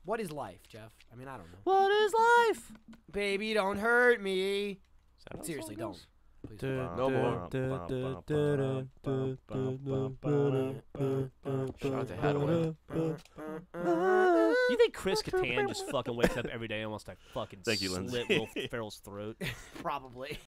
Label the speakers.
Speaker 1: What is life, Jeff? I mean, I don't know.
Speaker 2: What is life?
Speaker 1: Baby, don't hurt me.
Speaker 3: That
Speaker 1: Seriously,
Speaker 3: song
Speaker 1: don't.
Speaker 3: goes?
Speaker 1: Please.
Speaker 3: No more. Shout out to Hadaway.
Speaker 2: You think Chris Kattan just fucking wakes up every day and wants to fucking
Speaker 3: Thank you, Lindsay.
Speaker 2: slit Will Ferrell's throat?
Speaker 1: Probably.